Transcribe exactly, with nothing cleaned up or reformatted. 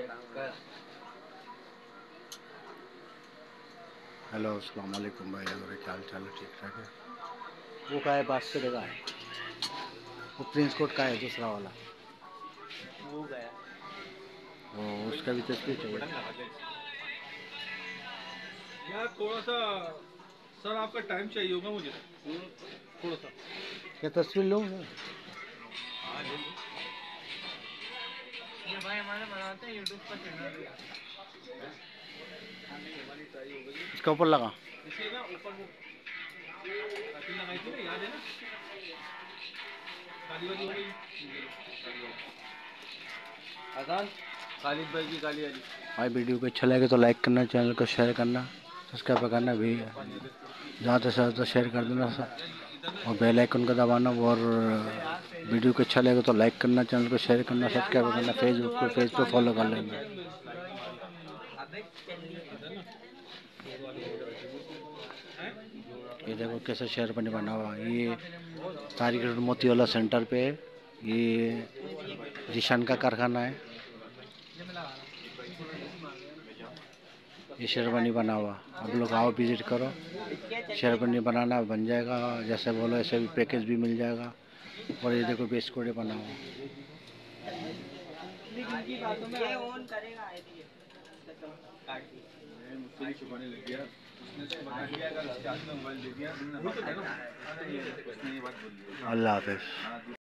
Hello अस्सलाम वालेकुम भाई, और क्या हाल चाल है? ठीक ठाक है। वो का है बास्केट का है। वो प्रिंस कोट का है दूसरा वाला। वो गया। वो उसका भी तस्वीर चाहिए। यार थोड़ा सा सर आपका टाइम चाहिए होगा मुझे थोड़ा सा। क्या तस्वीर लूँ मैं? हाँ ले लो। ये भाई हमारे बनाते हैं यूट्यूब पर चैनल भी है। हमारी ट्राई हो गई। इसका ऊपर लगा। इसलिए ना ऊपर वो काफी लगाई थी ना, याद है ना? काली वाली हो गई। आसान खालिद भाई की काली वाली। भाई वीडियो को अच्छा लगे तो लाइक करना, चैनल को शेयर करना, सब्सक्राइब करना भी, ज़्यादा से ज़्यादा शेयर कर देना और बेल आइकन का दबाना। और वीडियो को अच्छा लगे तो लाइक करना, चैनल को शेयर करना, सब्सक्राइब करना, फेसबुक को पेज पे फॉलो कर लेना। ये देखो कैसे शेर बने बना हुआ। ये तारिक रोड मोती वाला सेंटर पे है। ये जिशान का कारखाना है। ये शेरवानी बना हुआ, आप लोग आओ विजिट करो। शेरवानी बनाना बन जाएगा, जैसे बोलो ऐसे भी पैकेज भी मिल जाएगा। और ये देखो बिस्कुट बना हुआ। ये ऑन करेगा आईडी मुझसे भी छुपाने लग गया। उसने छुपा दिया, अगर उसके हाथ में मोबाइल दे दिया तुमने, उसने ये बात बोल दी। अल्लाह हाफिज़।